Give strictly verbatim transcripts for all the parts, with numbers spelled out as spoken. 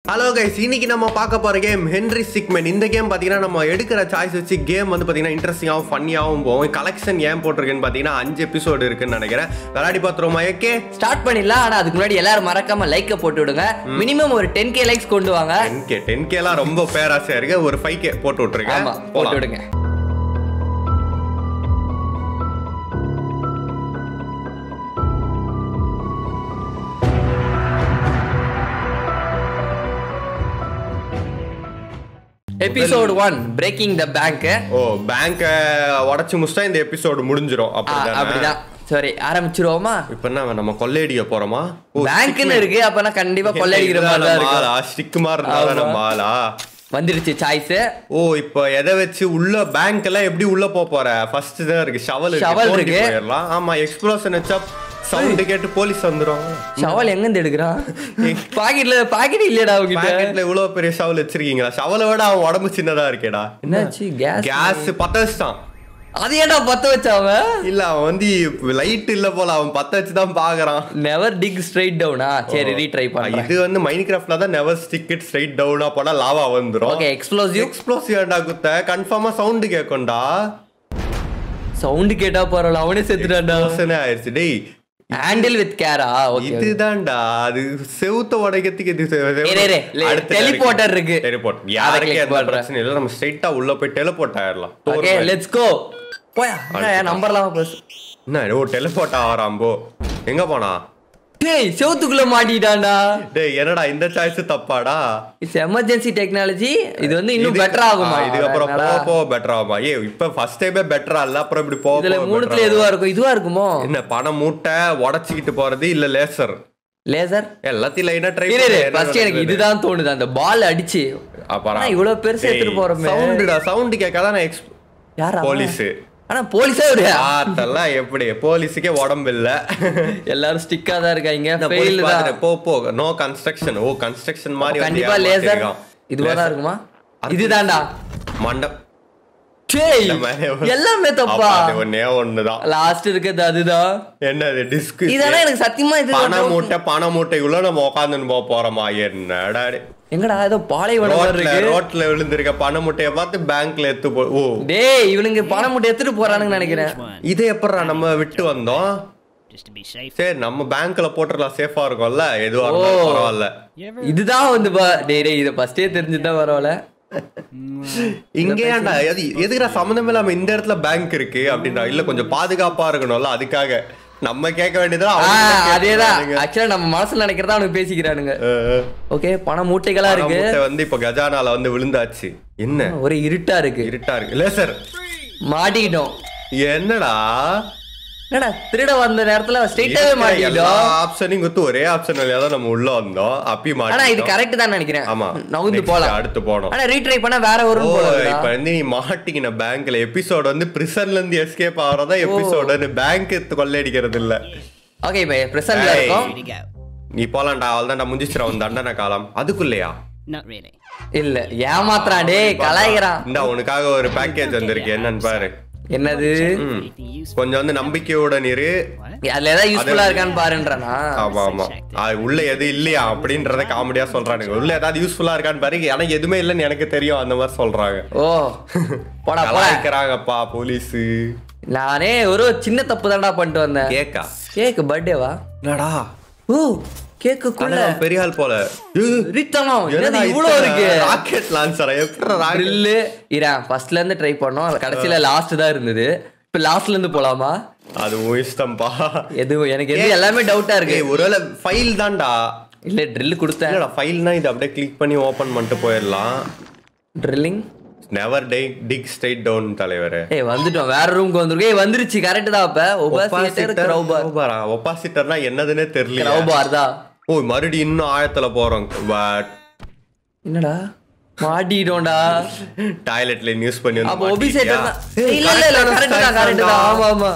Hello guys, இன்னைக்கு நம்ம பார்க்க போற கேம் ஹென்ரி சிக்மென். இந்த கேம் பார்த்தீங்கன்னா நம்ம எடுக்கிற சாய்ஸ் வச்சு கேம் வந்து பார்த்தீங்கன்னா இன்ட்ரெஸ்டிங்காகவும் ஃபன்னியாகவும் போகும். கலெக்ஷன் ஏன் போட்டிருக்குன்னு பார்த்தீங்கன்னா அஞ்சு எபிசோடு இருக்குன்னு நினைக்கிறேன். விளையாடி பார்த்துருவோமா? ஓகே, ஸ்டார்ட் பண்ணிடலாம். ஆனால் அதுக்கு முன்னாடி எல்லாரும் மறக்காம லைக்கை போட்டு விடுங்க. மினிமம் ஒரு டென் கே லைக்ஸ் கொண்டு வாங்க. டென் கே டென் கேலாம் ரொம்ப பேராசையா இருக்கு. ஒரு ஃபைவ் கே போட்டு விட்டுருக்கேன். ஆமா, போட்டு விடுங்க. Episode one, breaking the bank. Oh, bank உடைச்சு முடிச்சா இந்த எபிசோடு முடிஞ்சிரும். அப்படிதான். சரி, ஆரம்பிச்சிருவோமா? இப்ப என்ன நம்ம கொள்ளையடிக்க போறோமா? பேங்க்னு இருக்கு, அப்பனா கண்டிப்பா கொள்ளையடிக்கிற மாதிரி தான் இருக்கு. ஸ்டிக் மாதிரி இருந்தா நம்ம ஆளா வந்துருச்சு சாய்ஸ். ஓ, இப்போ எதை வச்சு உள்ள பேங்க் எல்லாம் எப்படி உள்ள போற? ஃபர்ஸ்ட் தான் இருக்கு ஷவல் ஷவல் இருக்கு. போயிரலாம். ஆமா, எக்ஸ்ப்ளோஷன் வச்சா சவுண்ட் கேட்டு போலீஸ் வந்துரும். ஷவல் எங்க இருந்து எடுக்கறான்? பாக்கெட்ல பாக்கெட் இல்லடா உங்கிட்ட. பாக்கெட்ல இவ்வளவு பெரிய ஷவல் வச்சிருக்கீங்களா? ஷவலை விட அவன் உடம்பு சின்னதா இருக்கேடா. என்னாச்சு? கேஸ் கேஸ் பத்த வச்சுட்டான். அது ஏன்டா பத்த வச்சாவ? இல்ல, அவன் வந்து லைட் இல்ல போல, அவன் பத்த வச்சு தான் பாக்குறான். நெவர் டிக் ஸ்ட்ரைட் டவுனா? சரி, ரீட்ரை பண்றேன். இது வந்து மைன்கிராஃப்ட்ல தான் நெவர் ஸ்டிக் இட் ஸ்ட்ரைட் டவுனா போனா லாவா வந்துரும். ஓகே, எக்ஸ்ப்ளோசிவ் எக்ஸ்ப்ளோசிவ்டா குத்த கன்ஃபார்மா சவுண்ட் கேக்கும்டா. சவுண்ட் கேட்டா பரவாயில்ல, அவனே செத்துட்டான்டா. ஆயிருச்சு. டேய், ஹேண்டில் வித் கேரா? ஓகே, இதுதான்டா. அது செவுத்த உடைக்கிறதுக்கு இது அடுத்து டெலிபோர்ட்டர் இருக்கு. டெலிபோர்ட் யாருக்கே அந்த பிரச்சனை இல்ல. நம்ம ஸ்ட்ரைட்டா உள்ள போய் டெலிபோர்ட் ஆயிரலாம். Okay, let's go. போயா, நம்பர்லாம் பஸ். என்ன ஓ டெலிபோர்ட் ஆவறாம்போ? எங்க போனா? டேய், செவுத்துக்குள்ள மாட்டிட்டான்டா. டேய், என்னடா இந்த சாய்ஸ் தப்பாடா? It's emergency technology. இது வந்து இன்னும் பெட்டர் ஆகுமா? இதுக்கு அப்புறம் போக போக பெட்டர் ஆகுமா? ஏ, இப்ப ஃபர்ஸ்ட் டைமே பெட்டரா இல்ல, அப்புறம் இப்படி போக இதுல மூணுத்துல எதுவா இருக்கும்? இதுவா இருக்குமோ? என்ன பணம் மூட்டை உடைச்சிக்கிட்டு போறது இல்ல லேசர்? லேசர் எல்லாத்தையும் லைனா ட்ரை பண்ணு. ஃபர்ஸ்ட் எனக்கு இதுதான் தோணுது, அந்த பால் அடிச்சு அப்புறம் இவ்வளவு பெருசா எடுத்துட்டு போறோமே. சவுண்ட்டா, சவுண்ட் கேட்காத. நான் எக்ஸ் யாரா? போலீஸ். ஆனா போலீஸே ஒரு ஆத்தெல்லாம் எப்படி? போலீஸுக்கே உடம்பு இல்ல. எல்லாரும் ஸ்டிக்கா தான் இருக்காங்க. ஃபெயில் தான். போ போ நோ கன்ஸ்ட்ரக்ஷன். ஓ, கன்ஸ்ட்ரக்ஷன் மாதிரி கண்டிப்பா லேசர் இதுவா தான் இருக்குமா? இதுதான்டா மண்டம். டேய், எல்லாமே தப்பா. ஒண்ணே ஒண்ணுதான் லாஸ்ட் இருக்குது, அதுதான். என்னது? டிஸ்க். இதெல்லாம் எனக்கு சத்தியமா இது பண மூட்டை பண மூட்டைக்குள்ள நம்ம உட்காந்துன்னு போக போறோமா? என்னடா எங்கடா ஏதோ பாலைவனம் இருக்கு. ரோட்ல விழுந்திருக்க பண மூட்டைய பார்த்து பேங்க்ல எடுத்து போ. ஓ டேய், இவனுங்க பண மூட்டை எடுத்துட்டு போறானுங்க நினைக்கிறேன். இதை எப்பறா நம்ம விட்டு வந்தோம்? சரி, நம்ம பேங்க்ல போட்டுறலாம், சேஃபா இருக்கும்ல. எதுவா இருந்தாலும் பரவாயில்ல. இதுதான் வந்து டேய் டேய் இத ஃபர்ஸ்டே தெரிஞ்சுட்டா பரவாயில்ல. இங்க ஏன்டா எதுக்குடா சம்பந்தம் இல்லாம இந்த இடத்துல பேங்க் இருக்கு அப்படின்னா? இல்ல கொஞ்சம் பாதுகாப்பா இருக்கணும்ல, அதுக்காக நம்ம கேட்க வேண்டியதா. அதேதான் ஆக்சுவலா நம்ம மனசுல நினைக்கிறதா அவனுக்கு பேசிக்கிறானுங்க. ஓகே, பண மூட்டைகளா இருக்கு. வந்து இப்ப கஜானால வந்து விழுந்தாச்சு. என்ன ஒரு இருட்டா இருக்கு? இருட்டா இருக்கு. லேசர் மாட்டிக்கிட்டோம். என்னடா என்னடா திருட வந்த நேரத்துல ஸ்ட்ரைட்டாவே மாட்டிட்டோம். ஆப்ஷனிங் வந்து ஒரே ஆப்ஷன் வழியா தான் நம்ம உள்ள வந்தோம். அப்பி மாட்டி. ஆனா இது கரெக்ட் தான் நினைக்கிறேன். ஆமா, நவுந்து போலாம். அடுத்து போறோம். ஆனா ரீட்ரை பண்ணா வேற வரும் போல. இப்ப வந்து நீ மாட்டிக்கின பேங்க்ல எபிசோட் வந்து பிரிசன்ல இருந்து எஸ்கேப் ஆவறதா எபிசோட். பேங்க் கொள்ளையடிக்கிறது இல்ல. ஓகே, பை பிரிசன்ல இருக்கோம். நீ போலாம்டா. அவள்தான்டா முடிஞ்சிச்சுடா உன் தண்டனை காலம். அதுக்குள்ளயா? இல்ல, ஏமாத்துறான். டேய், கலாய்கிறான். இந்த உனக்காக ஒரு பேக்கேஜ் வந்திருக்கு. என்னன்னு பாரு. என்னது? கொஞ்சம் வந்து நம்பிக்கையோட நீரு அதுல ஏதாவது யூஸ்ஃபுல்லா இருக்கான்னு பாருன்றானா? ஆமா ஆமா, உள்ள எது இல்லையா அப்படின்றத காமெடியா சொல்றானுங்க. உள்ள ஏதாவது யூஸ்ஃபுல்லா இருக்கான்னு பாரு. எனக்கு எதுவுமே இல்லைன்னு எனக்கு தெரியும், அந்த மாதிரி சொல்றாங்க. ஓ, போடா போடாக்கிறாங்கப்பா போலீஸ். நானே ஒரு சின்ன தப்பு தான்டா பண்ணிட்டு வந்தேன். கேக்கா? கேக் பர்த்டேவா? என்னடா? ஓ, கேக்குக்குள்ள பெரிய ஆள் போல. ரித்தனம் என்னது இவ்ளோ இருக்கு? ராக்கெட் லான்ச்சரா? எப்பற ராக்கெட் இல்ல இரா ஃபர்ஸ்ட்ல இருந்து ட்ரை பண்ணோம். கடைசில லாஸ்ட் தான் இருந்தது. இப்ப லாஸ்ட்ல இருந்து போலாமா? அது உன் இஷ்டம்பா. எது எனக்கு எது எல்லாமே டவுட்டா இருக்கு. ஒருவேளை ஃபைல் தான்டா. இல்ல ட்ரில் கொடுத்தேன். இல்லடா, ஃபைல்னா இது அப்படியே கிளிக் பண்ணி ஓபன் பண்ணிட்டு போயிடலாம். Drilling never dig straight down தலைவரே. ஏய், வந்துட்டோம். வேற ரூமுக்கு வந்திருக்கோம். ஏய், வந்துருச்சு. கரெக்ட் தான். அப்ப ஒபாசிட்டர் கிரௌபார். ஒபாசிட்டர்னா என்னதுன்னே தெரியல. கிரௌபார் தான். ஓ, மறுபடியும் இன்னும் ஆழத்துல போறோம். பட் என்னடா மாட்டிட்டோம்டா. டாய்லெட்ல யூஸ் பண்ணி வந்து அப்ப ஒபாசிட்டர் தான். இல்ல இல்ல இல்ல, கரெக்ட் தான் கரெக்ட் தான். ஆமா ஆமா.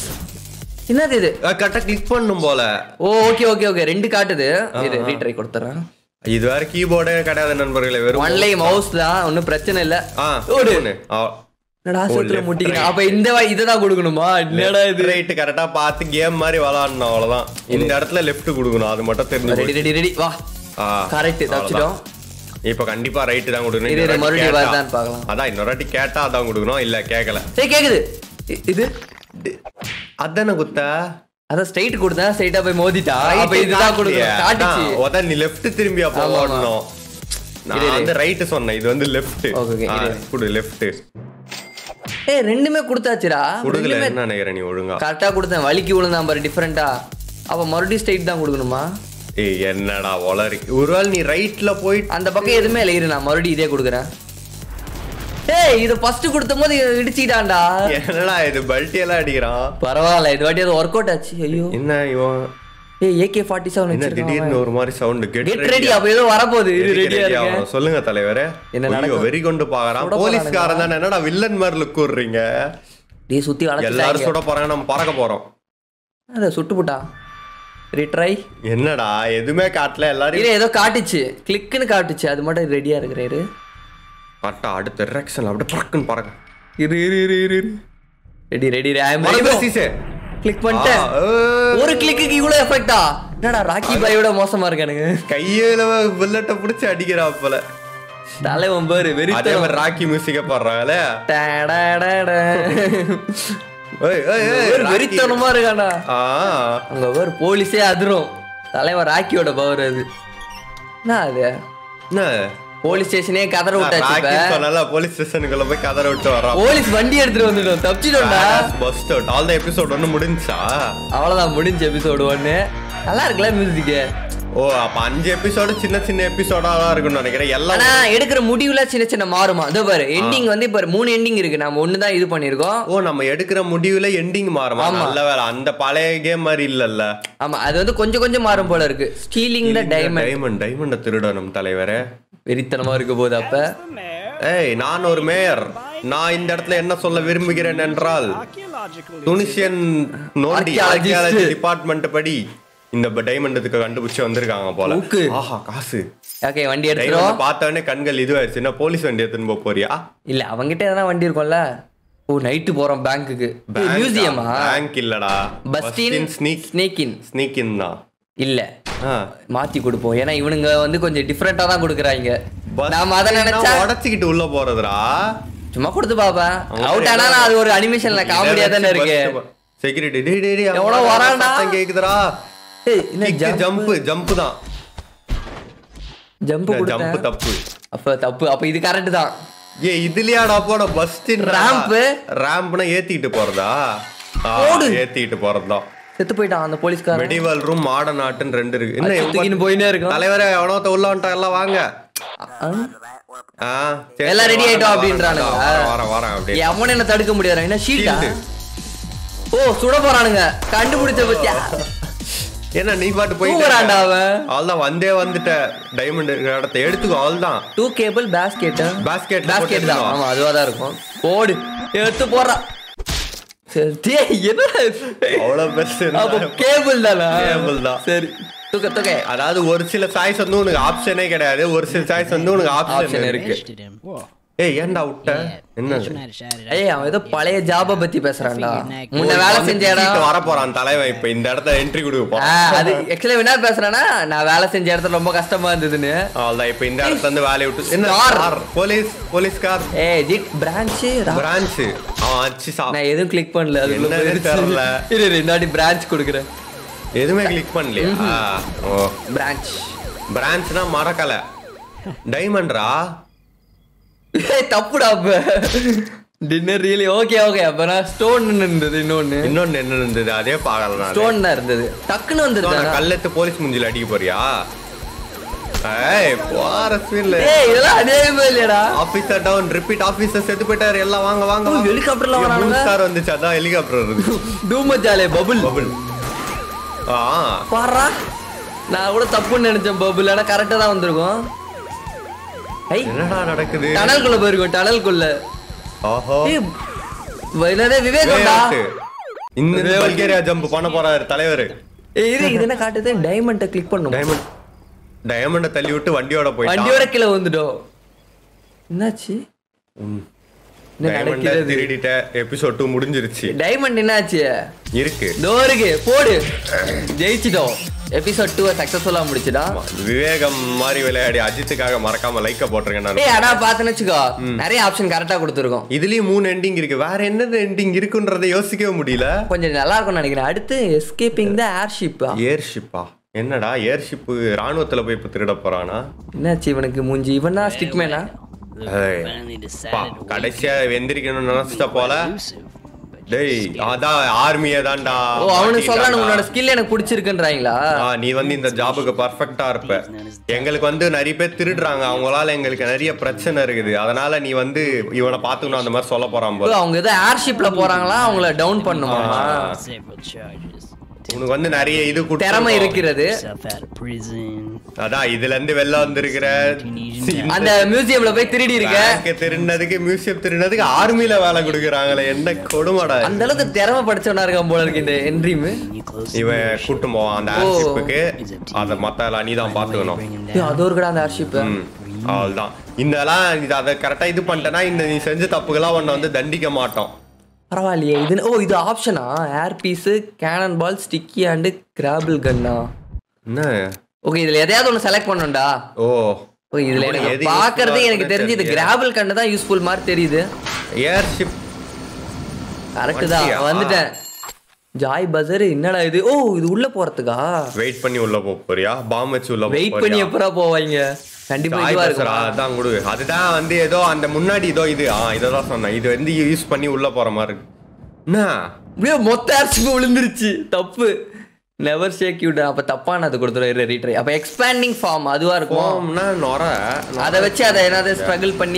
என்னது இது? கரெக்ட்டா கிளிக் பண்ணும் போல. ஓ, ஓகே ஓகே ஓகே, ரெண்டு காட்டுது. இது ரீட்ரை கொடுத்துறேன். இது வேற கீபோர்டே கிடையாது நண்பர்களே, வெறும் ஒன்லி மவுஸ் தான். ஒண்ணும் பிரச்சனை இல்ல. ஓடு. என்னடா சூத்திர முட்டிக்கிறேன். அப்ப இந்த இததான் கொடுக்கணுமா? என்னடா இது? ரைட், கரெக்டா பார்த்து கேம் மாதிரி விளையாடணும், அவ்வளவுதான். இந்த இடத்துல லெஃப்ட் கொடுக்கணும், அது மட்டும் தெரிஞ்சு. ரெடி ரெடி ரெடி வா. கரெக்ட், தப்பிச்சிட்டோம். இப்ப கண்டிப்பா ரைட் தான் இது கொடுக்கணும். மறுபடியும் வருதான்னு பார்க்கலாம். அதான் இன்னொரு வாட்டி கேட்டா அதான் கொடுக்கணும். இல்ல கேட்கல. சரி கேக்குது. இ- இது அதானே குத்தா அதான் ஸ்ட்ரைட் கொடுத்தா ஸ்ட்ரைட்டா போய் மோதிட்டா. அப்ப இதுதான் கொடுக்கணும். காட்டுச்சு. அதான் நீ லெஃப்ட் திரும்பி அப்ப ஆமா, ஆமா. ஓடணும். நான் வந்து ரைட் சொன்னேன். இது வந்து லெஃப்ட். ஓகே, ஓகே, இரு. குடு லெஃப்ட். ஏய் ரெண்டுமே கொடுத்தாச்சுடா. குடுக்கல என்ன நினைக்கிறேன் நீ ஒழுங்கா. கரெக்டா கொடுத்தேன். வலிக்கு விழுந்தான் பாரு டிஃபரெண்டா. அப்ப மறுபடியும் ஸ்ட்ரைட் தான் கொடுக்கணுமா? ஏய் என்னடா ஒளரி. ஒருவேளை நீ ரைட்ல போயிட்டு அந்த பக்கம் எதுவுமே இல்லை. இரு நான் மறுபடியும் இதே கொடுக்குறேன். ஏய் இது ஃபர்ஸ்ட் கொடுத்த போது இடிச்சிட்டான்டா. என்னடா இது பல்ட்டி எல்லாம் அடிக்கிறான். பரவாயில்ல இது வாட்டி அது ஒர்க் அவுட் ஆச்சு. ஐயோ என்ன இவன் ஏய் ஏகே ஃபார்ட்டி செவன் என்ன திடீர்னு ஒரு மாதிரி சவுண்ட். Get get ready. அப்ப ஏதோ வரப்போகுது. இது ரெடியா இருக்கு. சொல்லுங்க தலைவரே. என்ன என்ன நடக்கும்? வெறி கொண்டு பாக்குறான். போலீஸ்காரன் தானே. என்னடா வில்லன் மாதிரி லுக் விடுறீங்க. டேய் சுத்தி வளைச்சு எல்லாரும் சுட போறாங்க. நம்ம பறக்க போறோம். அத சுட்டு போட்டா. ரீட்ரை. என்னடா எதுவுமே காட்டல. எல்லாரும் இது ஏதோ காட்டுச்சு. கிளிக்னு காட்டுச்சு. அது மட்டும் ரெடியா இருக்கிறாரு. கரெக்டா அடுத்த டைரக்ஷன்ல அப்படியே பறக்குன்னு பறக்க. இரு இரு இரு இரு ரெடி ரெடி ஐ அம் மறந்து ரெடி. சீசே. கிளிக் பண்ணிட்டேன். ஒரு கிளிக்குக்கு இவ்வளவு எஃபெக்ட்டா? என்னடா ராக்கி பாயோட மோசமா இருக்கானுங்க. கையில புல்லட்ட புடிச்சு அடிக்கிறா போல. தலைவன் பாரு வெரி. அதே மாதிரி ராக்கி மியூசிக்க பாடுறாங்களே. டடடட. ஏய் ஏய் ஏய் ஒரு வெறித்தனமா இருக்கானா. ஆ அங்க ஒரு போலீஸே அதிரும். தலைவன் ராக்கியோட பவர் அது. என்ன அது? என்ன போலீஸ் ஸ்டேஷனே கதற விட்டாச்சு. ராக்கி சொன்னால போலீஸ் ஸ்டேஷனுக்குள்ள போய் கதற விட்டு வரான். போலீஸ் வண்டி எடுத்துட்டு வந்துட்டோம். தப்பிச்சிட்டோம்டா. Bust out. All the episode ஒன்னு முடிஞ்சா? அவ்வளவுதான் முடிஞ்ச எபிசோடு ஒன்னு. நல்லா இருக்குல்ல மியூசிக். ஓ அப்ப அஞ்சு எபிசோடு சின்ன சின்ன எபிசோடா தான் இருக்கும்னு நினைக்கிறேன். எல்லாம் ஆனா எடுக்கிற முடிவுல சின்ன சின்ன மாறுமா. அதோ பாரு எண்டிங் வந்து இப்ப மூணு எண்டிங் இருக்கு. நம்ம ஒண்ணு தான் இது பண்ணிருக்கோம். ஓ நம்ம எடுக்கிற முடிவுல எண்டிங் மாறுமா? நல்ல வேலை. அந்த பழைய கேம் மாதிரி இல்லல்ல. ஆமா அது வந்து கொஞ்சம் கொஞ்சம் மாறும் போல இருக்கு. Stealing the diamond. டைமண்ட் டைமண்ட திருடணும் தலைவரே. வெறித்தனமா இருக்க போது அப்ப. ஏய் நான் ஒரு மேயர். நான் இந்த இடத்துல என்ன சொல்ல விரும்புகிறேன் என்றால் துனிசியன் நோண்டி ஆர்கியாலஜி டிபார்ட்மெண்ட் படி இந்த டைமண்டுக்கு கண்டுபிடிச்சு வந்திருக்காங்க போல. ஆஹா காசு. ஓகே வண்டி எடுத்துறோம். பார்த்தவனே கண்கள் இதுவாயிருச்சு. என்ன போலீஸ் வண்டி எடுத்துன்னு போக போறியா? இல்ல அவங்கிட்ட எதனா வண்டி இருக்கும்ல. ஓ நைட்டு போறோம் பேங்க்குக்கு. மியூசியமா? பேங்க் இல்லடா. பஸ்டின் ஸ்னீக் ஸ்னேக்கின் ஸ்னீக்கின் தான். இல்ல மாத்தி கொடுப்போம். ஏன்னா இவனுங்க வந்து கொஞ்சம் டிஃபரெண்டா தான் கொடுக்குறாங்க. நாம அத நினைச்சா உடைச்சிக்கிட்டு உள்ள போறதுடா. சும்மா கொடுத்து பாப்பா. அவுட் ஆனா அது ஒரு அனிமேஷன்ல காமெடியா தானே இருக்கு. செக்யூரிட்டி டேய் டேய் டேய் எவ்வளவு வரான்டா. கேக்குதுடா. ஏய் என்ன ஜம்ப் ஜம்ப் தான். ஜம்ப் கொடுத்தா ஜம்ப் தப்பு. அப்ப தப்பு. அப்ப இது கரெக்ட் தான். ஏ இதுலயாடா போட பஸ்டின் ராம்ப். ராம்ப்னா ஏத்திட்டு போறதா? ஏத்திட்டு போறதா. செத்து போயிட்டான் அந்த போலீஸ்காரன். மெடிவல் ரூம் மாடர்ன் ஆர்ட்னு ரெண்டு இருக்கு. என்ன தூக்கின்னு போயினே இருக்கு. தலைவரே எவனோத்த உள்ள வந்துட்டா எல்லாம் வாங்க. ஆ எல்லாம் ரெடி ஆயிட்டோம் அப்படின்றானுங்க. வர வர அப்படியே. எவனே என்ன தடுக்க முடியாது. என்ன ஷீல்டா? ஓ சுட போறானுங்க. கண்டுபிடிச்ச பத்தியா? என்ன நீ பாட்டு போய் போறான்டா அவன். ஆல்தான் வந்தே வந்துட்ட. டைமண்ட் இடத்தை எடுத்துக்கோ. ஆல்தான் to cable basket. Basket basket தான். ஆமா அதுவா தான் இருக்கும். போடு எடுத்து போறா. சரி டேய் என்னடா அவ்வளவு பெஸ்ட். அப்ப கேபிள் தானா? கேபிள் தான். சரி தூக்க தூக்க. அதாவது ஒரு சில சாய்ஸ் வந்து உனக்கு ஆப்ஷனே கிடையாது. ஒரு சில சாய்ஸ் வந்து உனக்கு ஆப்ஷன் இருக்கு. ஏய் ஏன்டா விட்ட? என்ன ஏய் அவன் ஏதோ பழைய ஜாப பத்தி பேசுறான்டா. முன்ன வேலை செஞ்ச இடம் வர போறான் தலைவன். இப்ப இந்த இடத்துல என்ட்ரி கொடுக்க போறான். அது एक्चुअली என்ன பேசுறானா நான் வேலை செஞ்ச இடத்துல ரொம்ப கஷ்டமா இருந்ததுன்னு. அவ்வளவுதான். இப்ப இந்த இடத்துல இருந்து வேலைய விட்டு என்ன கார் போலீஸ் போலீஸ் கார். ஏய் ஜிட் பிரான்ச் பிரான்ச். அவன் அச்சி சா. நான் எதுவும் கிளிக் பண்ணல. அது என்னன்னு தெரியல. இரு இரு இந்தாடி பிரான்ச் கொடுக்குறேன். எதுவுமே கிளிக் பண்ணலையா? Oh branch. பிரான்ச்னா மரக்கலை. டைமண்ட்ரா. ஏய் தப்புடா. அப்ப டின்னர் ரியலி ஓகே ஓகே. அப்ப நான் ஸ்டோன் இருந்தது. இன்னொன்னு இன்னொன்னு என்ன இருந்தது? அதே பாக்கல நான். ஸ்டோன் தான் இருந்தது. டக்குன்னு வந்துருச்சு. கல்லெத்து போலீஸ் முஞ்சில அடிக்க போறியா? ஏய் போற ஸ்பீட்ல. ஏய் இதெல்லாம் அதேமே இல்லடா. Officer down. ரிப்பீட் ஆபீசர் செத்து போயிட்டாரு. எல்லாம் வாங்க வாங்க. ஹெலிகாப்டர்ல வரானுங்க. ஸ்டார் வந்துச்சு. அதான் ஹெலிகாப்டர் வருது. டூமஜாலே பபிள் பபிள். ஆ பாறா. நான் கூட தப்புன்னு நினைச்சேன். பபிள் ஆனா கரெக்ட்டா தான் வந்திருக்கும். ஏய் என்னடா நடக்குது? டனல்குள்ள போயிருக்கோம். டனல்குள்ள. ஓஹோ ஏய் வைனதே விவேகம்டா. இந்த பல்கேரியா ஜம்ப் பண்ண போறாரு தலைவர். ஏய் இது இது என்ன காட்டுது? டைமண்ட கிளிக் பண்ணனும். டைமண்ட் டைமண்ட தள்ளி விட்டு வண்டியோட போயிட்டான். வண்டியோட கீழ வந்துட்டோம். என்னாச்சு? டைமண்ட் திருடிட்ட எபிசோட் டூ முடிஞ்சிருச்சு. டைமண்ட் என்னாச்சு இருக்கு டோருக்கு போடு ஜெயிச்சிட்டோம். எபிசோட் டூ சக்சஸ்ஃபுல்லா முடிச்சுடா. விவேகம் மாதிரி விளையாடி அஜித்துக்காக மறக்காம லைக்க போட்டுருங்க. நான் ஏய் அடா பாத்துன்னு வச்சுக்கோ நிறைய ஆப்ஷன் கரெக்டா கொடுத்துருக்கோம். இதுலயும் மூணு எண்டிங் இருக்கு. வேற என்னது எண்டிங் இருக்குன்றதை யோசிக்கவே முடியல. கொஞ்சம் நல்லா இருக்கும்னு நினைக்கிறேன். அடுத்து எஸ்கேப்பிங் த ஏர்ஷிப். ஏர்ஷிப்பா என்னடா ஏர்ஷிப் ராணுவத்துல போய் இப்ப திருட போறானா? என்னாச்சு இவனுக்கு மூஞ்சி இவன் தான் ஸ்டிக்மேனா? கடைசியா வெந்திரிக்கணும்னு நினைச்சிட்ட போல. டேய் அதான் ஆர்மியே தான்டா. ஓ அவனுக்கு சொல்றானு உன்னோட ஸ்கில் எனக்கு பிடிச்சிருக்குன்றாங்களா? நீ வந்து இந்த ஜாபுக்கு பர்ஃபெக்ட்டா இருப்ப. எங்களுக்கு வந்து நிறைய பேர் திருடுறாங்க, அவங்களால எங்களுக்கு நிறைய பிரச்சனை இருக்குது, அதனால நீ வந்து இவனை பாத்துக்கணும் அந்த மாதிரி சொல்ல போறான் போல. அவங்க ஏதோ ஏர்ஷிப்ல போறாங்களா, அவங்கள டவுன் பண்ணுமா? உனக்கு வந்து நிறைய இது திறமை இருக்கிறது. அதான் இதுல இருந்து வெளில வந்திருக்கிற அந்த மியூசியம்ல போய் திருடி இருக்க. திருடினதுக்கு மியூசியம் திருடினதுக்கு ஆர்மில வேலை கொடுக்குறாங்களே, என்ன கொடுமைடா. அந்த அளவுக்கு திறமை படிச்சவனா இருக்கான் போல இருக்கு இந்த என்ட்ரீம். இவன் கூட்டு போவான் அந்த ஏர்ஷிப்புக்கு. அத மத்த எல்லாம் நீ தான் பாத்துக்கணும். அது ஒரு கடை அந்த ஏர்ஷிப். அவ்வளவுதான். இதெல்லாம் இது அதை கரெக்டா இது பண்ணிட்டேன்னா இந்த நீ செஞ்ச தப்புக்கெல்லாம் உன்னை வந்து தண்டிக்க மாட்டோம். பரவாயில்லையே. இது ஓ இது ஆப்ஷனா? Air piece, cannon ball, sticky and grapple கன்னா. என்ன ஓகே இதுல எதையாவது ஒன்னு செலக்ட் பண்ணணும்டா. ஓ ஓ இதுல எனக்கு பாக்குறது எனக்கு தெரிஞ்சு இது கிராபிள் கன்னு தான் யூஸ்ஃபுல் மாதிரி தெரியுது. ஏர்ஷிப் கரெக்ட் தான். வந்துட்டேன். ஜாய் பஜர் என்னடா இது? ஓ இது உள்ள போறதுக்கா? வெயிட் பண்ணி உள்ள போக போறியா? பாம் வச்சு உள்ள வெயிட் பண்ணி எப்பறா போவாங்க? கண்டிப்பா இதுவா இருக்குடா. அதான் குடு. அதுதான் வந்து ஏதோ அந்த முன்னாடி இதோ இது ஆ இத தான் சொன்னேன். இது வந்து யூஸ் பண்ணி உள்ள போற மாதிரி இருக்கு. என்ன அப்படியே மொத்த ஏர்ஷிப் விழுந்துருச்சு. தப்பு. நெவர் ஷேக் யூ டா. அப்ப தப்பானது கொடுத்துரு ரீட்ரை. அப்ப எக்ஸ்பேண்டிங் ஃபார்ம் அதுவா இருக்கும்னா நொர அத வச்சு அத என்னது ஸ்ட்ரகிள் பண்ணி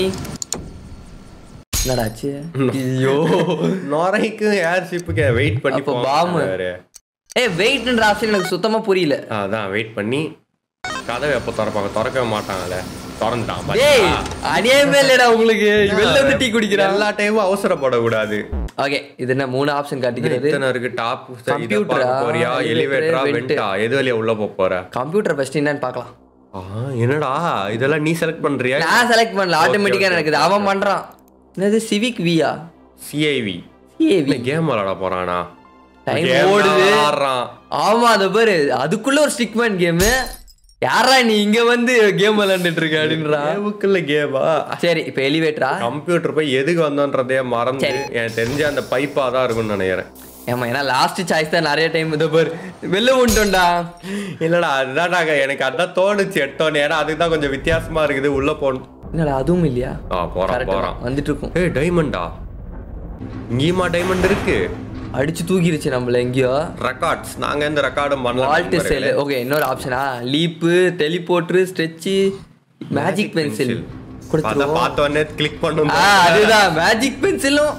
என்னடாச்சு? ஐயோ நொரைக்கு ஏர்ஷிப்புக்கு வெயிட் பண்ணி போ. பாம் ஏய் வெயிட்ன்ற ஆப்ஷன் எனக்கு சுத்தமா புரியல. அதான் வெயிட் பண்ணி கதவை எப்போ திறப்பாங்க? திறக்கவே மாட்டாங்கல்ல. திறந்துட்டான். டேய் அநியாயமே இல்லடா உங்களுக்கு. வெளில வந்து டீ குடிக்கிறேன். எல்லா டைமும் அவசரப்படக்கூடாது. ஓகே இது என்ன மூணு ஆப்ஷன் காட்டிக்கிறது? எத்தனை இருக்கு? டாப் கம்ப்யூட்டரா போறியா, எலிவேட்டரா, வென்ட்டா, எது வழியா உள்ள போற? கம்ப்யூட்டர் ஃபர்ஸ்ட் என்னன்னு பார்க்கலாம். என்னடா இதெல்லாம் நீ செலக்ட் பண்றியா? நான் செலக்ட் பண்ணல, ஆட்டோமேட்டிக்கா நடக்குது. அவன் பண்றான். என்னது சிவிக் வியா? சிஐவி. சிஐவி கேம் விளையாட போறானா? டைம் ஓடுது. ஆமா அது பாரு அதுக்குள்ள ஒரு ஸ்டிக்மேன் கேம். யாரா நீ இங்க வந்து கேம் விளையாண்டுட்டு இருக்க அப்படின்றா. கேமுக்குள்ள கேமா? சரி இப்ப எலிவேட்டரா? கம்ப்யூட்டர் போய் எதுக்கு வந்தோன்றதே மறந்து எனக்கு தெரிஞ்ச அந்த பைப்பா தான் இருக்கும்னு நினைக்கிறேன். ஏமா ஏன்னா லாஸ்ட் சாய்ஸ் தான் நிறைய டைம் இதை பாரு வெளில உண்டோண்டா. இல்லடா அதுதான் எனக்கு அதான் தோணுச்சு எட்டோன்னு. ஏன்னா அதுக்கு தான் கொஞ்சம் வித்தியாசமா இருக்குது உள்ள போகணும். என்னடா அதுவும் இல்லையா? ஆ போறான் போறான் வந்துட்டு இருக்கும். ஏய் டைமண்டா? இங்கேயுமா டைமண்ட் இருக்கு? அடிச்சு தூக்கிருச்சு நம்மள எங்கயோ. ரெக்கார்ட்ஸ் நாங்க இந்த ரெக்கார்டும் பண்ணலாம். Walt cell. ஓகே இன்னொரு ஆப்ஷனா leap, teleport, stretch, magic pencil கொடுத்துறோம். அத பார்த்தவனே கிளிக் பண்ணனும். அதுதான் மேஜிக் பென்சிலும்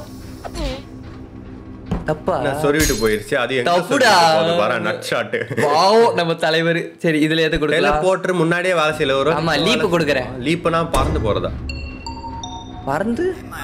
தப்பா நான் சொரிவிட்டு போயிருச்சு. அது எங்க தப்புடா. வர நட் ஷாட். வாவ் நம்ம தலைவர். சரி இதுல எது கொடுக்கலாம்? டெலிபோர்ட் முன்னாடியே வேலை செய்யல ஒரு. ஆமா லீப் கொடுக்கறேன். லீப்னா பறந்து போறதா? பறந்து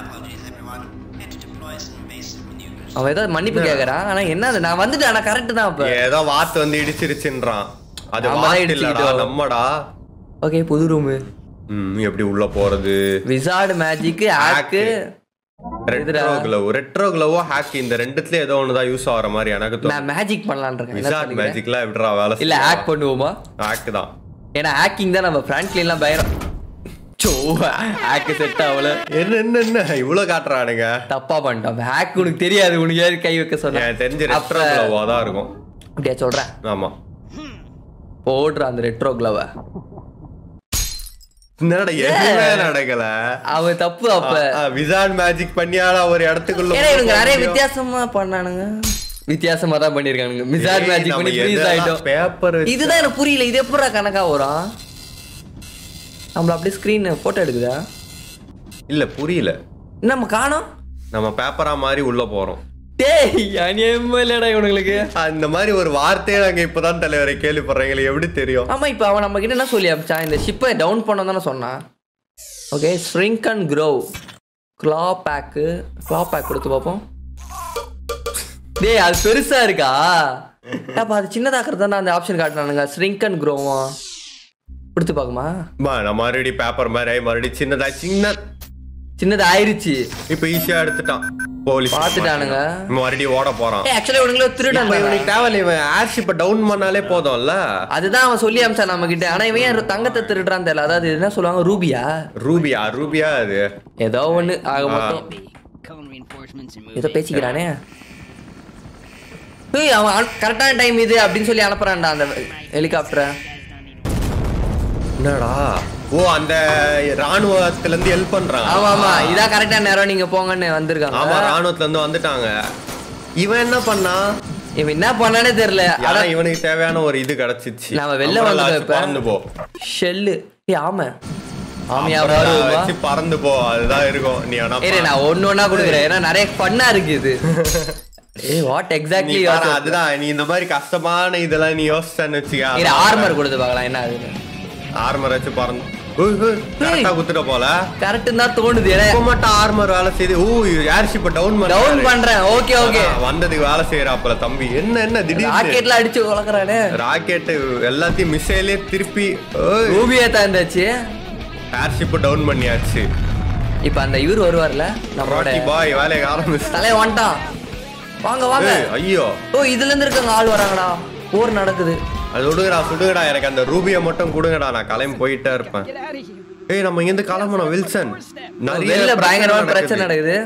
அவன் ஏதோ மன்னிப்பு கேக்குறான். ஆனா என்ன நான் வந்துட்டேன். ஆனா கரெக்ட் தான். அப்ப ஏதோ வாத்து வந்து இடிச்சிருச்சுன்றான். அது வாத்து இல்லடா நம்மடா. ஓகே புது ரூம். ம் எப்படி உள்ள போறது? Wizard magic hack retro glove. Retro க்ளவோ ஹேக் இந்த ரெண்டுத்துல ஏதோ ஒன்னு தான் யூஸ் ஆவற மாதிரி எனக்கு தோணுது. நான் மேஜிக் பண்ணலாம்னு இருக்கேன். விசார்ட் மேஜிக்ல எப்படிடா வேலை? இல்ல ஹேக் பண்ணுவோமா? ஹேக் தான். ஏன்னா ஹேக்கிங் தான் நம்ம ஃப்ரண்ட்ல பயரம். சோ ஹேக் செட் ஆவல. என்ன என்ன என்ன இவ்ளோ காட்றானுங்க? தப்பா பண்ணிட்டோம். ஹேக் உனக்கு தெரியாது. உனக்கு யாரு கை வைக்க சொன்னா? எனக்கு தெரிஞ்ச ரெட்ரோ க்ளவ் தான் இருக்கும். அப்படியே சொல்றேன். ஆமா போடுற அந்த ரெட்ரோ க்ளவ். என்னடா எதுமே நடக்கல. அவ தப்பு. அப்ப விசார்ட் மேஜிக் பண்ணியால ஒரு இடத்துக்குள்ள ஏன்னா இவங்க நிறைய வித்தியாசமா பண்ணானுங்க. வித்தியாசமா தான் பண்ணிருக்கானுங்க. விசார்ட் மேஜிக் பண்ணி ஃப்ரீஸ் ஆயிட்டோம். பேப்பர் இதுதான் எனக்கு புரியல. இது எப்பறா கணக்கா வரும்? நம்மள அப்படியே ஸ்கிரீன் போட்டோ எடுக்குதா? இல்ல புரியல. நம்ம காணோம். நம்ம பேப்பரா மாதிரி உள்ள போறோம். டேய் அநியாயமா இல்லடா இவனுங்களுக்கு. அந்த மாதிரி ஒரு வார்த்தையை நாங்க இப்பதான் தலைவரை கேள்விப்படுறீங்களே, எப்படி தெரியும்? ஆமா இப்ப அவன் நம்ம கிட்ட என்ன சொல்லி அமிச்சான்? இந்த ஷிப்பை டவுன் பண்ண தானே சொன்னான். Okay shrink and grow. Claw back. Claw back கொடுத்து பார்ப்போம். டேய் அது பெருசா இருக்கா? அப்ப அது சின்னதாக்குறது தானே அந்த ஆப்ஷன் காட்டினானுங்க. ஸ்ரிங்க் அண்ட் க்ரோவா கொடுத்து பாக்குமா? நான் மறுபடியும் பேப்பர் மாதிரி மறுபடியும் சின்னதா சின்ன சின்னது ஆயிருச்சு. இப்போ ஈஸியா எடுத்துட்டான் போலீஸ். பாத்துட்டானுங்க. மறுபடியும் ஓட போறான். ஆக்சுவலி இவனுங்கள திருடன். இவனுக்கு தேவையில்ல, இவன் ஏர்ஷிப்பை டவுன் பண்ணாலே போதும்ல. அதுதான் அவன் சொல்லி அமிச்சான் நம்ம கிட்ட. ஆனா இவன் ஏன் தங்கத்தை திருடுறான்னு தெரியல. அதாவது என்ன சொல்லுவாங்க, ரூபியா ரூபியா ரூபியா அது ஏதோ ஒண்ணு ஆக மொத்தம் ஏதோ பேசிக்கிறானே. அவன் கரெக்டான டைம் இது அப்படின்னு சொல்லி அனுப்புறான்டா அந்த ஹெலிகாப்டரை. என்னடா ஓ அந்த ராணுவத்துல இருந்து ஹெல்ப் பண்றான். ஆமா ஆமா இதான் கரெக்டான நேரம் நீங்க போங்கன்னு வந்திருக்காங்க. ஆமா ராணுவத்துல இருந்து வந்துட்டாங்க. இவன் என்ன பண்ணா, இவன் என்ன பண்ணானே தெரியல. ஆனா இவனுக்கு தேவையான ஒரு இது கிடைச்சிச்சு. நாம வெளில வந்து பறந்து போ ஷெல்லு. ஏய் ஆமா ஆமியா வச்சு பறந்து போ, அதுதான் இருக்கும். நீ வேணா ஏய் நான் ஒண்ணு ஒண்ணா கொடுக்குறேன், ஏன்னா நிறைய ஃபன்னா இருக்கு இது. ஏய் வாட் எக்ஸாக்ட்லி அதுதான் நீ இந்த மாதிரி கஷ்டமான இதெல்லாம் நீ யோசிச்சேன்னு வச்சுக்க. ஏய் ஆர்மர் கொடுத்து பார்க்கலாம் என்ன ஆகுது. ஆர்மர் வச்சு பறந்து கரெக்டா குத்துட்ட போல. கரெக்ட் தான் தோணுது. இப்ப மட்டும் ஆர்மர் வேலை செய்து ஓ ஏர்ஷிப் டவுன் பண்ண டவுன் பண்றேன். ஓகே ஓகே வந்ததுக்கு வேலை செய்யறாப்புல தம்பி. என்ன என்ன திடீர்னு ராக்கெட்ல அடிச்சு வளர்க்கறானே. ராக்கெட் எல்லாத்தையும் மிசைலே திருப்பி ரூபியா தாண்டாச்சு. ஏர்ஷிப் டவுன் பண்ணியாச்சு. இப்போ அந்த இவர் வருவார்ல நம்மளோட பாய் வேலைய ஆரம்பிச்சு. தலை வந்துட்டான். வாங்க வாங்க. ஐயோ ஓ இதுல இருந்து இருக்காங்க ஆள் வராங்கடா. போர் நடக்குது. அது விடுங்கடா சுடுங்கடா, எனக்கு அந்த ரூபியை மட்டும் கொடுங்கடா, நான் கிளம்பி போயிட்டே இருப்பேன். ஏய் நம்ம இங்க இருந்து கிளம்பணும் வில்சன். நிறைய பயங்கரமான பிரச்சனை நடக்குது.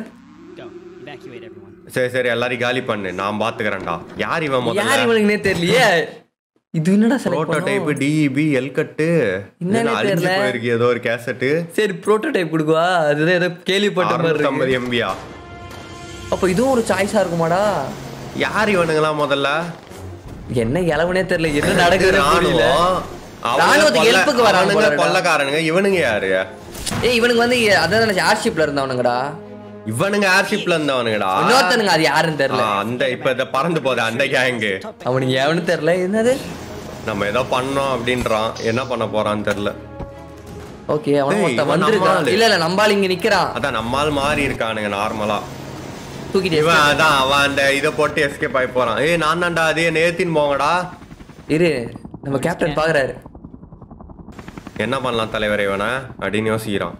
சரி சரி எல்லாரையும் காலி பண்ணு, நான் பாத்துக்கறேன்டா. யார் இவன் முதல்ல? யார் இவனுக்குனே தெரியலையே. இது என்னடா புரோட்டோடைப் டிஇபி எல்கட் என்னன்னு தெரியல. போயிருக்கு ஏதோ ஒரு கேசட். சரி புரோட்டோடைப் கொடுக்குவா. அதுதான் ஏதோ கேள்விப்பட்ட மாதிரி இருக்கு. ஐம்பது எம்பியா? அப்ப இதுவும் ஒரு சாய்ஸா இருக்குமாடா? யார் இவனுங்களா முதல்ல? என்ன இளவனே தெரியல, என்ன நடக்குது. ராணுவத்துக்கு ஹெல்ப்புக்கு வரானுங்க கொள்ளக்காரனுங்க. இவனுங்க யாரு? ஏய் இவனுக்கு வந்து அதான் ஏர்ஷிப்ல இருந்தவனுங்கடா. இவனுங்க ஏர்ஷிப்ல இருந்தவனுங்கடா. இன்னொருத்தனுங்க அது யாருன்னு தெரியல. அந்த இப்ப இத பறந்து போகுது அந்த கேங். அவனுக்கு எவனு தெரியல. என்னது நம்ம ஏதோ பண்ணோம் அப்படின்றான், என்ன பண்ண போறான்னு தெரியல. ஓகே அவன் மொத்தம் வந்திருக்கான். இல்ல இல்ல நம்பால இங்க நிக்கிறான். அதான் நம்மால் மாறி இருக்கானுங்க நார்மலா. தூக்கிட்டு இவன் அதான் அவன் அந்த இதை போட்டு எஸ்கேப் ஆகி போறான். ஏய் நான் தான்டா அதே நேத்தின் போங்கடா. இரு நம்ம கேப்டன் பாக்குறாரு. என்ன பண்ணலாம் தலைவரே இவனை அப்படின்னு யோசிக்கிறான்.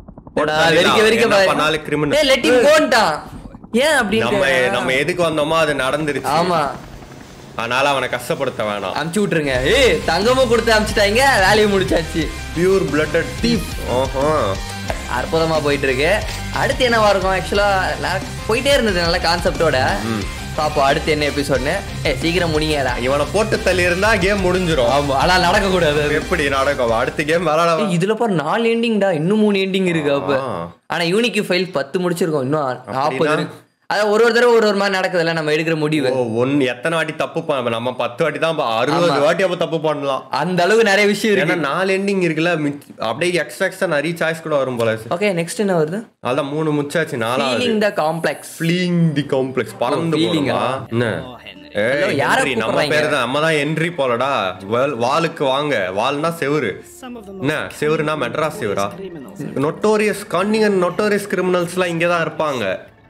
நம்ம எதுக்கு வந்தோமோ அது நடந்துருச்சு. ஆமா அதனால அவனை கஷ்டப்படுத்த வேணாம், அமுச்சு விட்டுருங்க. ஏய் தங்கமும் கொடுத்து அமுச்சுட்டாங்க, வேலையை முடிச்சாச்சு. Pure blooded thief. ஓஹோ அற்புதமா போயிட்டு இருக்கு. அடுத்து என்னவா இருக்கும்? ஆக்சுவலா போயிட்டே இருந்தது நல்ல கான்செப்டோட. பாப்போம் அடுத்து என்ன எபிசோட்னு. ஏ சீக்கிரம் முடிங்கடா. இவனை போட்டு தள்ளி இருந்தா கேம் முடிஞ்சிரும். ஆமா ஆனா நடக்க கூடாது. எப்படி நடக்கும்? அடுத்த கேம் விளையாட. இதுல பாரு நாலு எண்டிங்டா, இன்னும் மூணு எண்டிங் இருக்கு. அப்ப ஆனா யூனிக் ஃபைல் பத்து முடிச்சிருக்கோம், இன்னும் நாற்பது இருக்கு. அதான் ஒரு ஒரு தடவை ஒரு ஒரு மாதிரி நடக்குதுல்ல நம்ம எடுக்கிற முடிவு. ஒன்னு எத்தனை வாட்டி தப்பு பண்ண, நம்ம பத்து வாட்டி தான் அறுபது வாட்டி அப்ப தப்பு பண்ணலாம். அந்த அளவுக்கு நிறைய விஷயம் இருக்கு. நாலு எண்டிங் இருக்குல்ல, அப்படியே எக்ஸ்ட்ரா எக்ஸ்ட்ரா நிறைய சாய்ஸ் கூட வரும் போல. ஓகே நெக்ஸ்ட் என்ன வருது? அதான் மூணு முச்சாச்சு. நாலாவது feeling the complex. Feeling the complex பறந்து போறீங்க. என்ன ஏய் நம்ம பேர் தான், நம்ம தான் என்ட்ரி போலடா. வாலுக்கு வாங்க. வால்னா செவுரு. என்ன செவுருனா மெட்ராஸ் செவுரா? நோட்டோரியஸ் கன்னிங் அண்ட் நோட்டோரியஸ் கிரிமினல்ஸ்லாம் இங்க தான் இருப்பாங்க.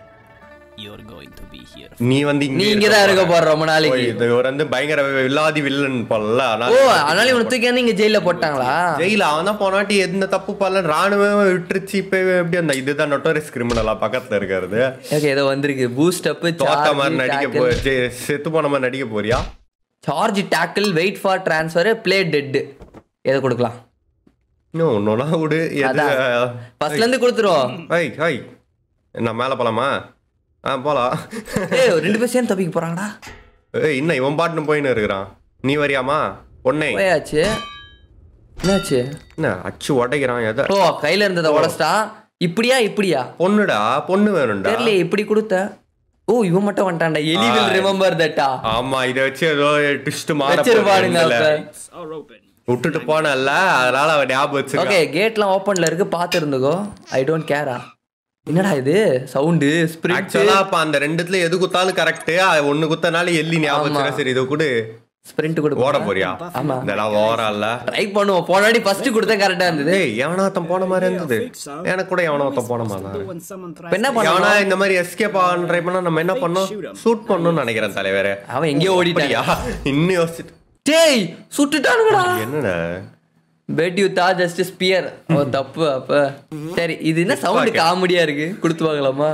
நீ வந்து இங்க தான் இருக்க போற ரொம்ப நாளைக்கு. இவர் வந்து பயங்கர வில்லாதி வில்லன் போல. ஓ அதனால இவனை தூக்கி வந்து இங்க ஜெயில போட்டாங்களா? ஜெயில அவன் தான் போனாட்டி எந்த தப்பு பண்ணல, ராணுவம் விட்டுருச்சு. இப்ப எப்படி அந்த இதுதான் நோட்டோரியஸ் கிரிமினலா பக்கத்துல இருக்கிறது. ஓகே ஏதோ வந்திருக்கு பூஸ்ட் அப். தோத்த மாதிரி நடிக்க போ, செத்து போன மாதிரி நடிக்க போறியா? Charge tackle, wait for transfer, play dead. எதை கொடுக்கலாம்? இன்னும் ஒன்னொன்னா விடு. ஃபர்ஸ்ட்ல இருந்து கொடுத்துருவோம். ஹை ஹை என்ன மேல போலாமா? ஆ போலாம். ஏய் ரெண்டு பேரும் சேர்ந்து தப்பிக்க போறாங்கடா. ஏய் இன்ன இவன் பாட்டுன்னு போயின்னு இருக்கிறான். நீ வரியாமா? பொண்ணே போயாச்சு. என்னாச்சு? என்ன அச்சு உடைக்கிறான்? எதை? ஓ கையில இருந்ததை உடைச்சிட்டான். இப்படியா இப்படியா? பொண்ணுடா, பொண்ணு வேணும்டா. தெரியல இப்படி கொடுத்த. ஓ இவன் மட்டும் வந்துட்டான்டா. எலி வில் ரிமெம்பர் தட்டா. ஆமா இத வச்சு ஏதோ ட்விஸ்ட் மாற வச்சிருப்பானுங்க. விட்டுட்டு போனல்ல, அதனால அவன் ஞாபகம் வச்சு. ஓகே கேட்லாம் ஓபன்ல இருக்கு, பாத்து இருந்துக்கோ. ஐ டோன்ட் கேரா. என்னடா இது சவுண்ட் ஸ்பிரிட்? ஆக்சுவலா அப்ப அந்த ரெண்டுத்துல எது குத்தாலும் கரெக்ட். ஒன்னு குத்தனால எல்லி ஞாபகம் வச்சு. சரி இத கூட ஸ்பிரிண்ட் கூட ஓட போறியா? ஆமா இதெல்லாம் ஓவரால்ல ட்ரை பண்ணுவோம். போனவாடி ஃபர்ஸ்ட் கொடுத்தா கரெக்ட்டா இருந்தது. ஏய் எவனாத்தம் போன மாதிரி இருந்தது. எனக்கு கூட எவனாத்தம் போன மாதிரி. என்ன பண்ணா இந்த மாதிரி எஸ்கேப் ஆன் ட்ரை பண்ணா நம்ம என்ன பண்ணோம்? ஷூட் பண்ணனும்னு நினைக்கிறேன் தலைவரே. அவன் எங்கேயோ ஓடிட்டாயா? இன்னும் யோசிச்சு டேய் சுட்டுட்டானுங்கடா. என்னடா bet you the just spear oh தப்பு அப்ப சரி இது என்ன சவுண்ட் காமெடியா இருக்கு கொடுத்து வாங்கலாமா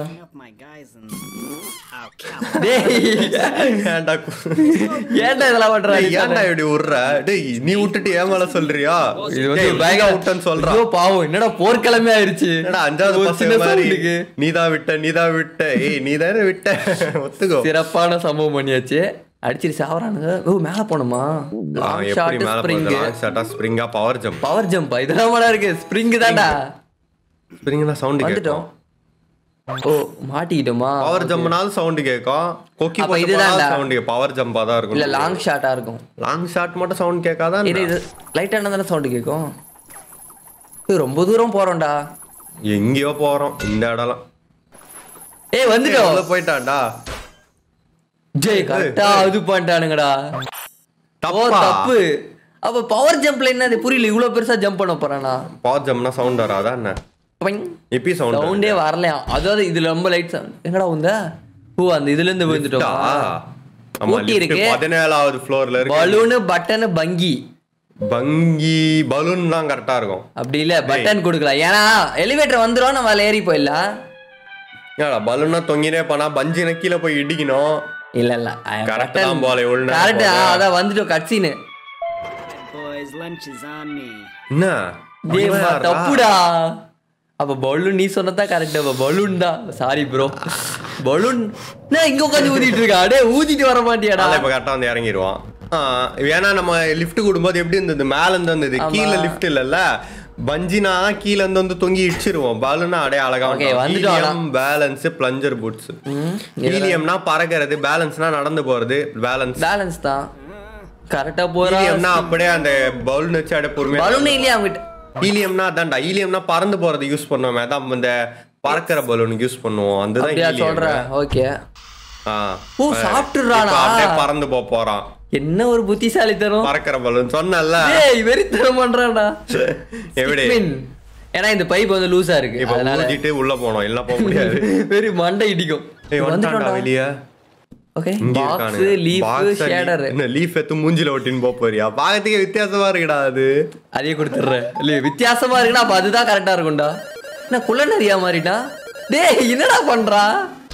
ஏன்டா ஏன்டா இதெல்லாம் பண்ற ஏன்டா இப்படி உர்ற டேய் நீ விட்டுட்டு ஏன் மேல சொல்றியா இது வந்து பயங்கர விட்டன்னு சொல்றா ஐயோ பாவம் என்னடா போர்க்கிழமை ஆயிருச்சு என்னடா அஞ்சாவது பசங்க மாதிரி நீதான் விட்ட நீதான் விட்ட ஏய் நீதானே விட்ட ஒத்துக்கோ சிறப்பான சம்பவம் பண்ணியாச்சு அடிச்சிட்டு சாவறானுங்க ஓ மேல போணுமா எப்படி மேல போறது லாங் ஷாட்டா ஸ்ப்ரிங்கா பவர் ஜம்ப் பவர் ஜம்ப் இதெல்லாம் மாடா இருக்கு ஸ்ப்ரிங் தான்டா ஸ்ப்ரிங் தான் சவுண்ட் கேட்கும் ஓ மாட்டிக்கிட்டோமா பவர் ஜம்ப்னால சவுண்ட் கேட்கும் கொக்கி போட்டா சவுண்ட் பவர் ஜம்பா தான் இருக்கும் இல்ல லாங் ஷாட்டா இருக்கும் லாங் ஷாட் மட்டும் சவுண்ட் கேட்காதா இது லைட்டா தான சவுண்ட் கேட்கும் ரொம்ப தூரம் போறோம்டா எங்கயோ போறோம் இந்த இடம்லாம் ஏய் வந்துட்டோம் போயிட்டான்டா ஜெய் கரெக்டா அது பண்ணிட்டானுங்கடா ஓ தப்பு அப்ப பவர் ஜம்ப்ல என்னது புரியல இவ்வளவு பெருசா ஜம்ப் பண்ண போறானா பவர் ஜம்ப்னா சவுண்ட் வராதா என்ன இப்பி சவுண்ட் சவுண்டே வரலையா அதாவது இதுல ரொம்ப லைட் சவுண்ட் எங்கடா வந்த ஓ அந்த இதுல இருந்து வந்துட்டோம் ஆமா லிஃப்ட் பதினேழாவது ஃப்ளோர்ல இருக்கு balloon button bungee bungee balloon தான் கரெக்டா இருக்கும் அப்படி இல்ல பட்டன் கொடுக்கலாம் ஏன்னா எலிவேட்டர் வந்துரும் நம்ம ஏறி போயிடலாம் ஏடா பலூனா தொங்கினே போனா பஞ்சின கீழே போய் இடிக்கணும் இல்ல இல்ல கரெக்ட் தான் போல இவ்வளவு கரெக்ட் அத வந்துட்டோம் கட்சினு என்ன டேய் தப்புடா அப்ப பலூன் நீ சொன்னதா கரெக்ட் அப்ப பலூன் தான் சாரி ப்ரோ பலூன் நான் இங்க உட்காந்து ஊதிட்டு இருக்கா டேய் ஊதிட்டு வர மாட்டியாடா இப்ப கரெக்டா வந்து இறங்கிடுவான் ஏன்னா நம்ம லிஃப்ட் கூடும்போது எப்படி இருந்தது மேல இருந்து வந்தது கீழே லிஃப்ட் இல்லல்ல பஞ்சினா கீழ இருந்து வந்து தொங்கி இடிச்சிருவோம் பலூனா அடே அழகா ஹீலியம் பேலன்ஸ் பிளஞ்சர் பூட்ஸ் ஹீலியம்னா பறக்கிறது பேலன்ஸ்னா நடந்து போறது பேலன்ஸ் பேலன்ஸ் தான் கரெக்டா போறா ஹீலியம்னா அப்படியே அந்த பலூன் வச்சு அட பொறுமையா பலூன் இல்லையா அவங்க ஹீலியம்னா அதான்டா ஹீலியம்னா பறந்து போறது யூஸ் பண்ணுவோம் அதான் இந்த பறக்கிற பலூன் யூஸ் பண்ணுவோம் அதுதான் ஹீலியம் சொல்றேன் ஓகே ஆ ஓ சாப்பிட்டுறானா அப்படியே பறந்து போ போறான் என்ன ஒரு புத்திசாலித்தனம் பறக்கிற பலூன் சொன்னல்ல ஏய் வெறித்தனம் பண்றான்டா எப்படி ஏன்னா இந்த பைப் வந்து லூசா இருக்கு இப்ப ஊதிட்டு உள்ள போறோம் இல்ல போக முடியாது வெரி மண்டை இடிக்கும் ஏய் வந்துட்டா வெளிய ஓகே பாக்ஸ் லீஃப் ஷேடர் என்ன லீஃப் எத்து மூஞ்சில ஒட்டின்னு போ போறியா பாக்கிறதுக்கு வித்தியாசமா இருக்குடா அது அதே கொடுத்துறேன் இல்ல வித்தியாசமா இருக்குனா அப்ப அதுதான் கரெக்ட்டா இருக்கும்டா என்ன குள்ளநரியா மாறிட்டா டேய் என்னடா பண்றா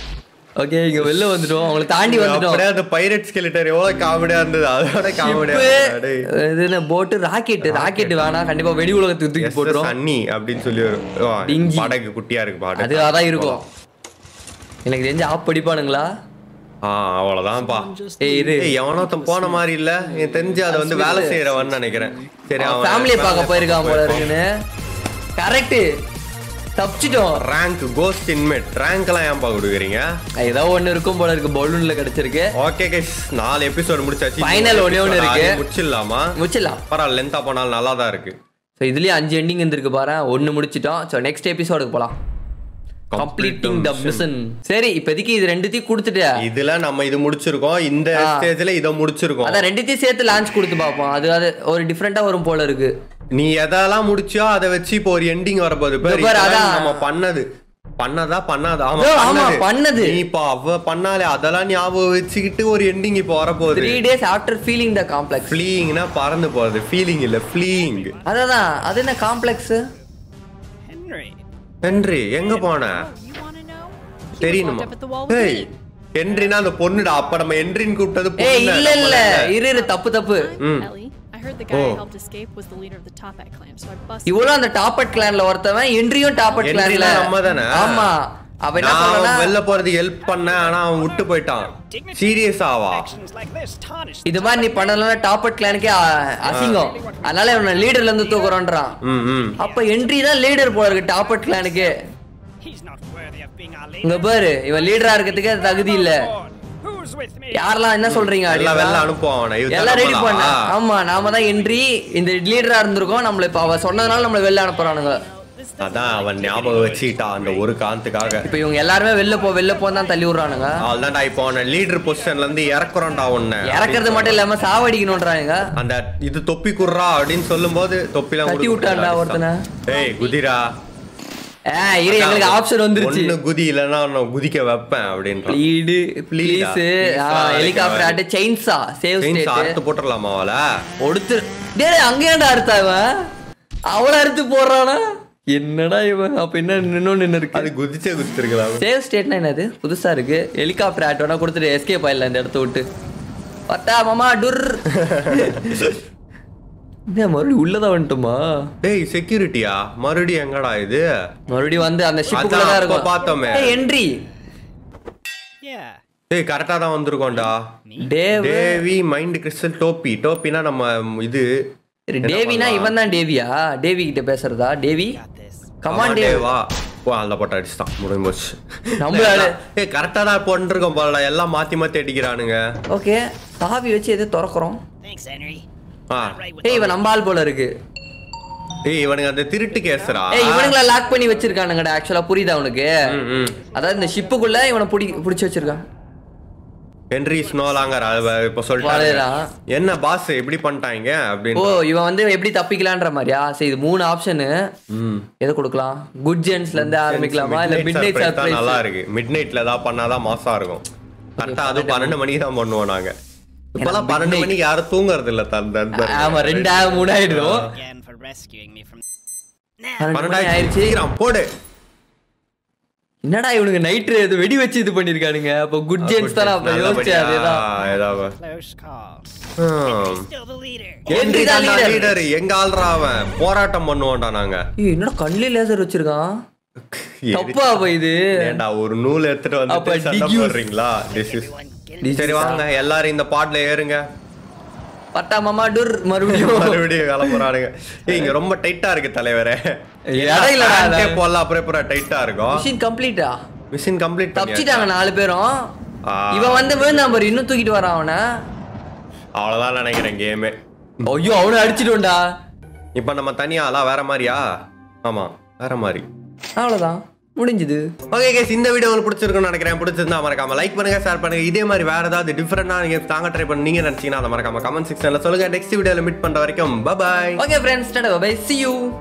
ஓகே இங்க வெளில வந்துட்டோம் அவங்கள தாண்டி வந்துட்டோம் அப்படியே அந்த பைரட் ஸ்கெலிட்டன் எவ்வளவு காமெடியா இருந்தது அதோட காமெடியா டேய் இது என்ன போட் ராக்கெட் ராக்கெட் வேணா கண்டிப்பா வெடி உலகத்துக்கு தூக்கி போடுறோம் சன்னி அப்படினு சொல்லி படகு குட்டியா இருக்கு பாடு அது அதான் இருக்கும் எனக்கு தெரிஞ்ச ஆப் படிப்பானுங்களா ஆ அவ்வளவுதான்ப்பா ஏய் இரு எவனோத்தம் போன மாதிரி இல்ல எனக்கு தெரிஞ்சு அது வந்து வேலை செய்யறவன்னு நினைக்கிறேன் சரி அவன் ஃபேமிலியை பார்க்க போயிருக்கான் போல இருக்குன்னு கரெக்ட் தப்பிச்சிட்டோம் ரேங்க் கோஸ்ட் இன்மேட் ரேங்க் எல்லாம் ஏன்பா கொடுக்குறீங்க ஏதோ ஒன்னு இருக்கும் போல இருக்கு பலூன்ல கிடைச்சிருக்கு ஓகே கைஸ் நாலு எபிசோட் முடிச்சாச்சு ஃபைனல் ஒண்ணே ஒன்னு இருக்கு முடிச்சிடலாமா முடிச்சிடலாம் பரவாயில்ல லென்த்தா போனாலும் நல்லா தான் இருக்கு ஸோ இதுலயே அஞ்சு எண்டிங் இருந்திருக்கு பாரு ஒன்னு முடிச்சிட்டோம் ஸோ நெக்ஸ்ட் எபிசோடுக்கு போலாம் கம்ப்ளீட்டிங் தி மிஷன் சரி இப்போதைக்கு இது ரெண்டுத்தையும் கொடுத்துட்டு இதுல நம்ம இது முடிச்சிருக்கோம் இந்த ஸ்டேஜ்ல இத முடிச்சிருக்கோம் அத ரெண்டுத்தையும் சேர்த்து லான்ச் கொடுத்து பாப்போம் அது அது ஒரு டிஃபரண்டா வரும் போல இருக்கு நீ எதெல்லாம் முடிச்சியோ அதை வச்சு இப்போ ஒரு எண்டிங் வரப்போகுது நம்ம பண்ணது பண்ணதா பண்ணாதா ஆமா பண்ணது நீ இப்போ அவ பண்ணாலே அதெல்லாம் ஞாபகம் வச்சுக்கிட்டு ஒரு எண்டிங் இப்போ வரப்போகுது three days after feeling the complex ஃப்ளீயிங்னா பறந்து போறது ஃபீலிங் இல்ல ஃப்ளீயிங் அதான் அது என்ன காம்ப்ளெக்ஸ் ஹென்றி எங்க போன தெரியணுமா ஏய் ஹென்ரினா அந்த பொண்ணுடா அப்ப நம்ம ஹென்ரின் கூப்பிட்டது பொண்ணு ஏய் இல்ல இல்ல இரு இரு தப்பு தப்பு I heard the guy who helped escape was the leader of the Toppat clan, so I busted. இவளோ அந்த டாப்பட் கிளான்ல ஒருத்தவன் ஹென்ரியும் டாப்பட் கிளான்ல நம்ம தானே ஆமா அவன் என்ன பண்ணா வெல்ல போறது ஹெல்ப் பண்ண ஆனா அவன் விட்டு போய்ட்டான் சீரியஸாவா இது மாதிரி நீ பண்ணலனா டாப்பட் கிளானுக்கே அசிங்கம் அதனால இவனை லீடர்ல இருந்து தூக்குறோன்றான் அப்ப ஹென்றி தான் லீடர் போல இருக்கு டாப்பட் கிளானுக்கு இங்க பாரு இவன் லீடரா இருக்கிறதுக்கு தகுதி இல்ல யாரெல்லாம் என்ன சொல்றீங்க எல்லாம் ரெடி பண்ண ஆமா நாம தான் என்ட்ரி இந்த லீடரா இருந்திருக்கோம் நம்மள இப்ப அவ சொன்னதுனால நம்மள வெளில அனுப்புறானுங்க அதான் அவன் ஞாபகம் வச்சுக்கிட்டான் அந்த ஒரு காரணத்துக்காக இப்ப இவங்க எல்லாருமே வெளில போ வெளில போ தான் தள்ளி விடுறானுங்க அவ்வளவுதான்டா இப்போ அவன லீடர் பொசிஷன்ல இருந்து இறக்குறோம்டா உன்னை இறக்குறது மட்டும் இல்லாம சாவடிக்கணும்ன்றாங்க அந்த இது தொப்பி குர்றா அப்படின்னு சொல்லும் போது தொப்பிலாம் கட்டி விட்டான்டா ஒருத்தனை ஏய் குதிரா ஏய் இரு எங்களுக்கு ஆப்ஷன் வந்துருச்சு ஒன்னு குதி இல்லனா நான் குதிக்க வைப்பேன் அப்படின்றான் ப்ளீட் please helicopter at chainsaw save state அறுத்து போட்டுறலாமா அவள ஒடுத்து டேய் அங்க ஏன்டா அறுத்தாவ அவள அறுத்து போடுறானா என்னடா இவன் அப்ப என்ன இன்னொன்னு என்ன இருக்கு அது குதிச்சே குதிச்சிருக்கலாம் சேவ் ஸ்டேட்னா என்னது புதுசா இருக்கு ஹெலிகாப்டர் ஆட் வேணா கொடுத்துட்டு எஸ்கேப் ஆயிடலாம் இந்த இடத்த விட்டு பட்டா மாமா டுர் என்ன மறுபடியும் உள்ளதான் வந்துட்டுமா டேய் செக்யூரிட்டியா மறுபடியும் எங்கடா இது மறுபடியும் வந்து அந்த ஷிப்புக்குள்ள தான் இருக்கும் பார்த்தோமே என்ட்ரி டேய் கரெக்டா தான் வந்திருக்கோம்டா டேவ் தேவி மைண்ட் கிறிஸ்டல் டோப்பி டோப்பினா நம்ம இது டேவினா இவன் தான் டேவியா டேவி கிட்ட பேசுறதா டேவி கமான் டேவா ஓ அல்ல போட்டு அடிச்சுதான் முடிஞ்சு போச்சு நம்மளால ஏய் கரெக்டா தான் போட்டுருக்கோம் போல எல்லாம் மாத்தி மாத்தி அடிக்கிறானுங்க ஓகே சாவி வச்சு எதை திறக்கறோம் ஆ ஏய் இவன் நம்ம ஆள் போல இருக்கு ஏய் இவனுங்க அந்த திருட்டு கேஸ்ரா ஏய் இவனுங்கள லாக் பண்ணி வச்சிருக்கானுங்கடா ஆக்சுவலா புரியுதா உனக்கு அதாவது இந்த ஷிப்புக்குள்ள இவனை புடி புடிச்சு வச்சிருக்கான் ஹென்ரி ஸ்னோலாங்கர் இப்ப சொல்லிட்டாங்க என்ன பாஸ் இப்படி பண்ணிட்டாங்க அப்படின்னு ஓ இவன் வந்து எப்படி தப்பிக்கலான்ற மாதிரியா சரி இது மூணு ஆப்ஷன் எதை கொடுக்கலாம் குட் ஜென்ஸ்ல இருந்து ஆரம்பிக்கலாமா இல்ல மிட் நைட் சர்ப்ரைஸ் நல்லா இருக்கு மிட் நைட்ல தான் பண்ணாதான் மாசா இருக்கும் கரெக்டா அது பன்னெண்டு மணிக்கு தான் பண்ணுவோம் நாங்க இப்பெல்லாம் பன்னெண்டு மணிக்கு யாரும் தூங்குறது இல்ல தந்த ஆமா ரெண்டு மூணு ஆயிடும் பன்னெண்டு மணி ஆயிடுச்சு போடு என்னடா இவனுங்க நைட் இது வெடி வச்சு இது பண்ணிருக்கானுங்க அப்ப குட் ஜென்ஸ் தான அப்ப யோசிச்சே அதேதான் ஹென்றி தான் லீடர் எங்க ஆள்றா அவன் போராட்டம் பண்ணுவான்டா நாங்க ஏய் என்னடா கண்ணிலே லேசர் வச்சிருக்கான் தப்பா அப்ப இது ஏண்டா ஒரு நூல் எடுத்துட்டு வந்து சண்டை போடுறீங்களா திஸ் இஸ் சரி வாங்க எல்லாரும் இந்த பாட்ல ஏறுங்க பட்டா மாமா டுர் மறுபடியும் மறுபடியும் கிளம்புறானுங்க ஏய் இங்க ரொம்ப டைட்டா இருக்கு தலைவரே இடையில போடலாம் அப்புறம் அப்புறம் டைட்டா இருக்கும் மிஷின் கம்ப்ளீட்டா மிஷின் கம்ப்ளீட் தப்பிச்சிட்டாங்க நாலு பேரும் இவன் வந்து வேணும் நம்பர் இன்னும் தூக்கிட்டு வரான் அவனை அவ்வளவுதான் நினைக்கிறேன் கேமே ஐயோ அவனை அடிச்சிட்டோம்டா இப்ப நம்ம தனியா ஆளா வேற மாதிரியா ஆமா வேற மாதிரி அவ்வளவுதான் முடிஞ்சது ஓகே गाइस இந்த வீடியோ உங்களுக்கு பிடிச்சிருக்கும்னு நினைக்கிறேன் பிடிச்சிருந்தா மறக்காம லைக் பண்ணுங்க ஷேர் பண்ணுங்க இதே மாதிரி வேற ஏதாவது டிஃபரெண்டா நீங்க தாங்க ட்ரை பண்ணி நீங்க நினைச்சீங்கன்னா அத மறக்காம கமெண்ட் செக்ஷன்ல சொல்லுங்க நெக்ஸ்ட் வீடியோல மீட் பண்ற வரைக்கும் bye bye okay friends tata bye see you